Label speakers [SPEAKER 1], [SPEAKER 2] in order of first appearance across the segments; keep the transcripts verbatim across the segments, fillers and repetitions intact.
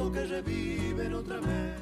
[SPEAKER 1] como que reviven otra vez.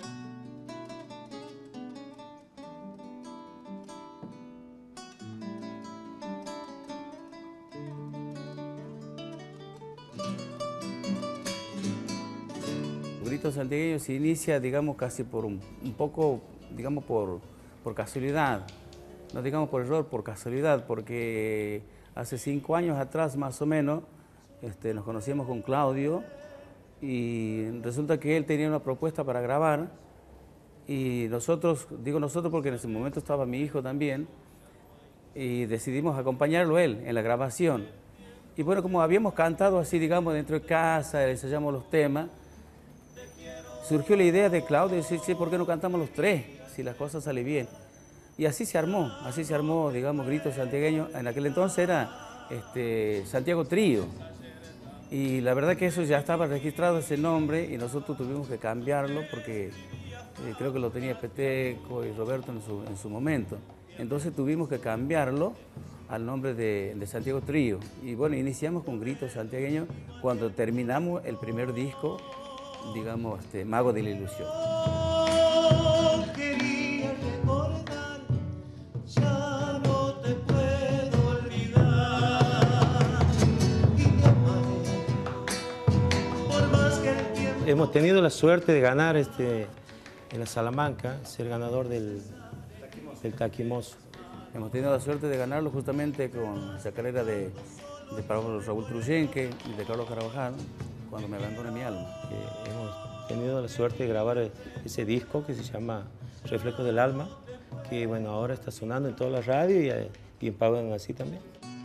[SPEAKER 2] Gritos Santiagueños se inicia, digamos, casi por un, un poco, digamos, por, por casualidad, no digamos por error, por casualidad, porque hace cinco años atrás, más o menos, este, nos conocíamos con Claudio y resulta que él tenía una propuesta para grabar y nosotros, digo nosotros porque en ese momento estaba mi hijo también, y decidimos acompañarlo él en la grabación. Y bueno, como habíamos cantado así, digamos, dentro de casa, ensayamos los temas, surgió la idea de Claudio de decir, sí, ¿por qué no cantamos los tres? Si las cosas salen bien. Y así se armó, así se armó, digamos, Gritos Santiagueños. En aquel entonces era este, Santiago Trío. Y la verdad que eso ya estaba registrado, ese nombre, y nosotros tuvimos que cambiarlo porque eh, creo que lo tenía Peteco y Roberto en su, en su momento. Entonces tuvimos que cambiarlo al nombre de, de Santiago Trío. Y bueno, iniciamos con Gritos Santiagueños cuando terminamos el primer disco, digamos, este, Mago de la Ilusión.
[SPEAKER 1] Oh, quería recordar, ya no te puedo olvidar. Y te amaré, por más que el tiempo...
[SPEAKER 3] Hemos tenido la suerte de ganar este, en la Salamanca, ser ganador del, del Taquimoso.
[SPEAKER 2] Hemos tenido la suerte de ganarlo justamente con esa carrera de, de Raúl Truyenque y de Carlos Carabajal, Cuando me abandone mi alma.
[SPEAKER 3] Eh, hemos tenido la suerte de grabar ese disco que se llama Reflejo del Alma, que bueno, ahora está sonando en toda la radio y, y en Pagan así también.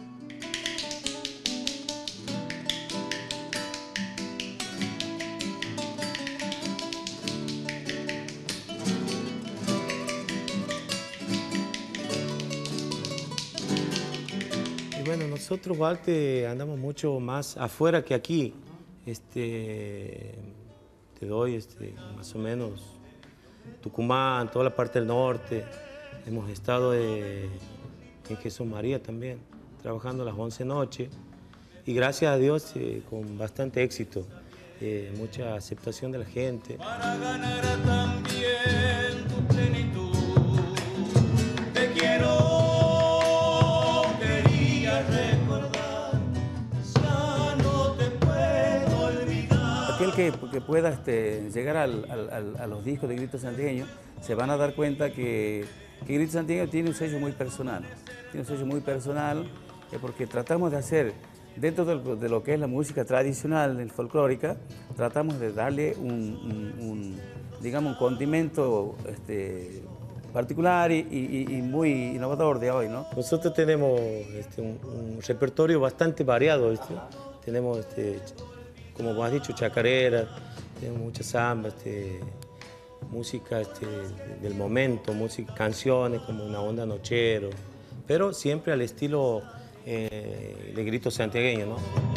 [SPEAKER 3] Y bueno, nosotros, Walter, andamos mucho más afuera que aquí. Este, te doy este, más o menos Tucumán, toda la parte del norte. Hemos estado eh, en Jesús María también, trabajando las once noches. Y gracias a Dios eh, con bastante éxito, eh, mucha aceptación de la gente.
[SPEAKER 1] Para ganar también tu plenitud, te quiero.
[SPEAKER 2] Aquel que, que pueda este, llegar al, al, a los discos de Gritos Santiagueños se van a dar cuenta que, que Gritos Santiagueños tiene un sello muy personal. Tiene un sello muy personal eh, porque tratamos de hacer, dentro de, de lo que es la música tradicional, folclórica, tratamos de darle un, un, un digamos, un condimento este, particular y, y, y muy innovador de hoy, ¿no?
[SPEAKER 3] Nosotros tenemos este, un, un repertorio bastante variado. Este. Tenemos, este, como has dicho, chacareras, tenemos mucha samba, este, música este, del momento, música, canciones como una onda nochero, pero siempre al estilo eh, de Gritos Santiagueños, ¿no?